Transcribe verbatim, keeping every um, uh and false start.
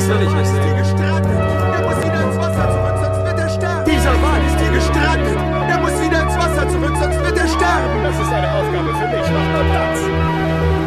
will ich nicht sehen. Gestrandet. Er muss wieder ins Wasser zurück, sonst wird er sterben. Dieser Wal ist hier gestrandet. Er muss wieder ins Wasser zurück, sonst wird er sterben. Das ist eine Aufgabe für mich. Mach mal Platz.